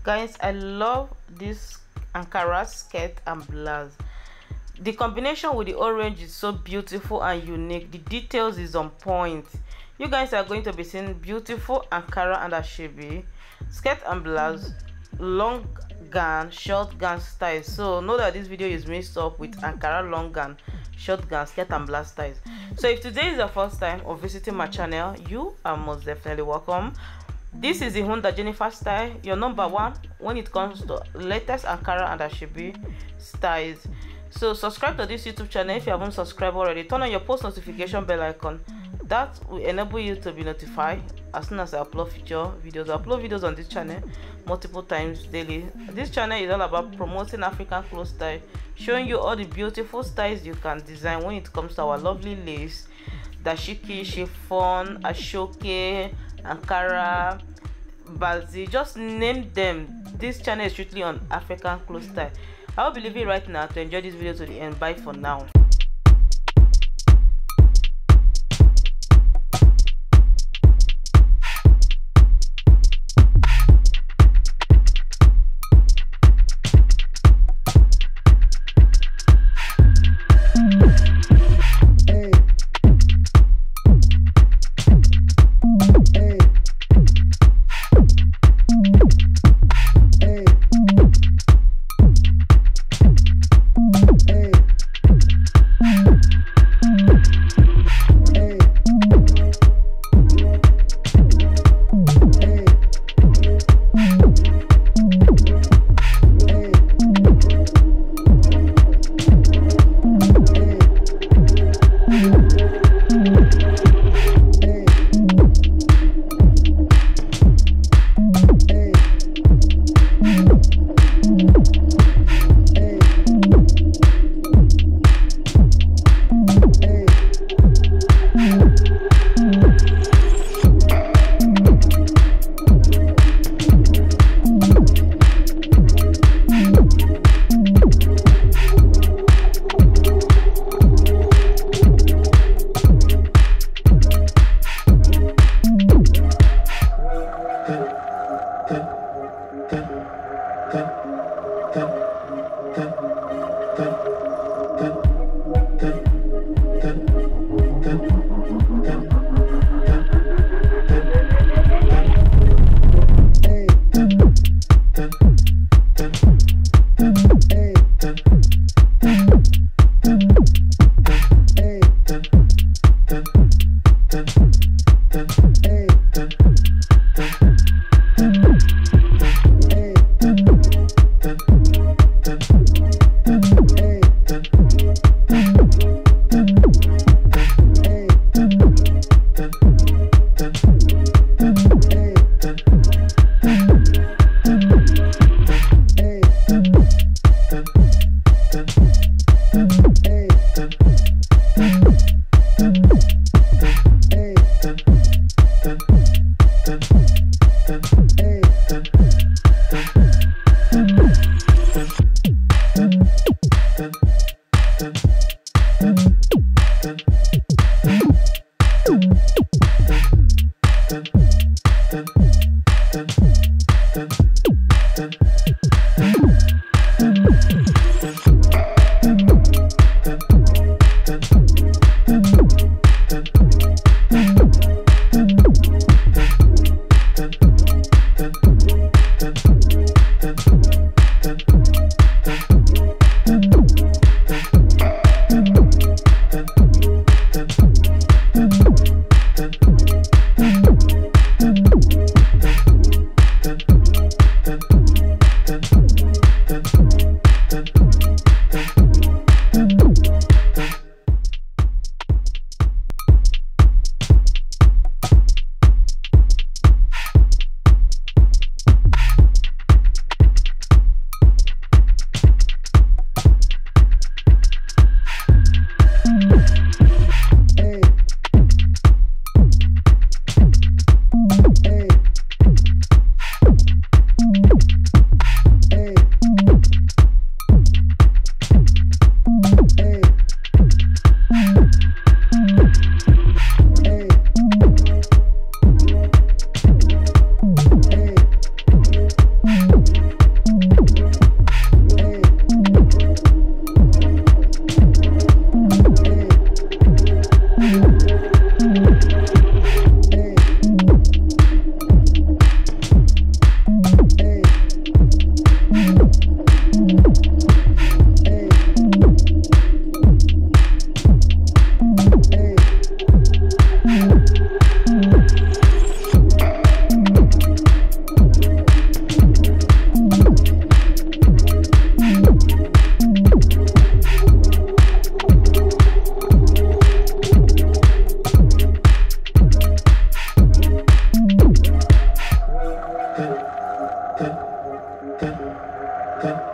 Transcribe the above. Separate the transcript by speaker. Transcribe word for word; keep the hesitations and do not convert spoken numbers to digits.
Speaker 1: Guys, I love this Ankara skirt and blouse. The combination with the orange is so beautiful and unique. The details is on point. You guys are going to be seeing beautiful Ankara and Asoebi skirt and blouse, long gown, short gown styles. So know that this video is mixed up with Ankara long gown, short gown, skirt and blouse styles. So if today is your first time of visiting my channel, you are most definitely welcome. This is the Ihunda Jennifer style, your number one when it comes to latest Ankara and Asoebi styles. So subscribe to this YouTube channel if you haven't subscribed already. Turn on your post notification bell icon. That will enable you to be notified as soon as I upload future videos. I upload videos on this channel multiple times daily. This channel is all about promoting African clothes style, showing you all the beautiful styles you can design when it comes to our lovely lace, Dashiki, chiffon, Ashoke, Ankara, Balzi, just name them. This channel is strictly on African clothes style. I will be leaving right now to enjoy this video to the end. Bye for now.
Speaker 2: ten, ten, ten.